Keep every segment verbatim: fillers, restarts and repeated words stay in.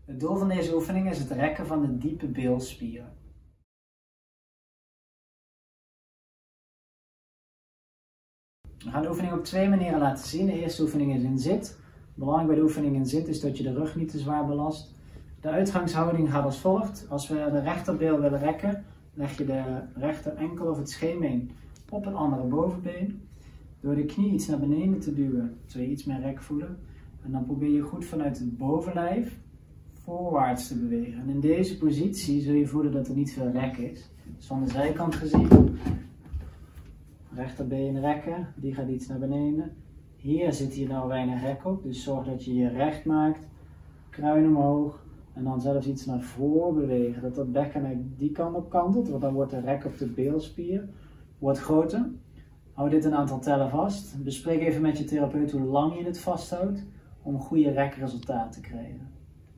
Het doel van deze oefening is het rekken van de diepe bilspieren. We gaan de oefening op twee manieren laten zien. De eerste oefening is in zit. Belangrijk bij de oefening in zit is dat je de rug niet te zwaar belast. De uitgangshouding gaat als volgt. Als we de rechterbeen willen rekken, leg je de rechter enkel of het scheenbeen op het andere bovenbeen. Door de knie iets naar beneden te duwen, zul je iets meer rek voelen. En dan probeer je goed vanuit het bovenlijf voorwaarts te bewegen. En in deze positie zul je voelen dat er niet veel rek is. Dus van de zijkant gezien, rechterbeen rekken, die gaat iets naar beneden. Hier zit hier nou weinig rek op, dus zorg dat je je recht maakt, kruin omhoog en dan zelfs iets naar voren bewegen. Dat dat bekken naar die kant op kantelt, want dan wordt de rek op de bilspier wordt groter. Hou dit een aantal tellen vast. Bespreek even met je therapeut hoe lang je het vasthoudt om een goede rekresultaat te krijgen.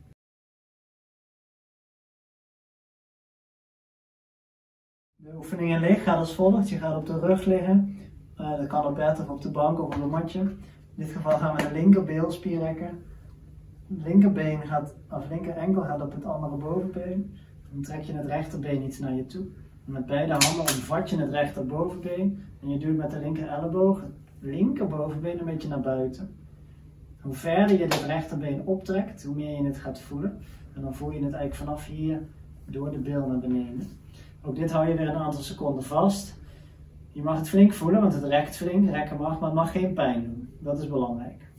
De oefening in lig gaat als volgt. Je gaat op de rug liggen. Uh, dat kan op bed of op de bank of op een matje. In dit geval gaan we de linker bilspier rekken. Het linkerbeen gaat, of linker enkel gaat op het andere bovenbeen. Dan trek je het rechterbeen iets naar je toe. En met beide handen omvat je het rechterbovenbeen. En je duwt met de linker elleboog het linkerbovenbeen een beetje naar buiten. Hoe verder je het rechterbeen optrekt, hoe meer je het gaat voelen. En dan voel je het eigenlijk vanaf hier door de bil naar beneden. Ook dit hou je weer een aantal seconden vast. Je mag het flink voelen, want het rekt flink. Rekken mag, maar het mag geen pijn doen. Dat is belangrijk.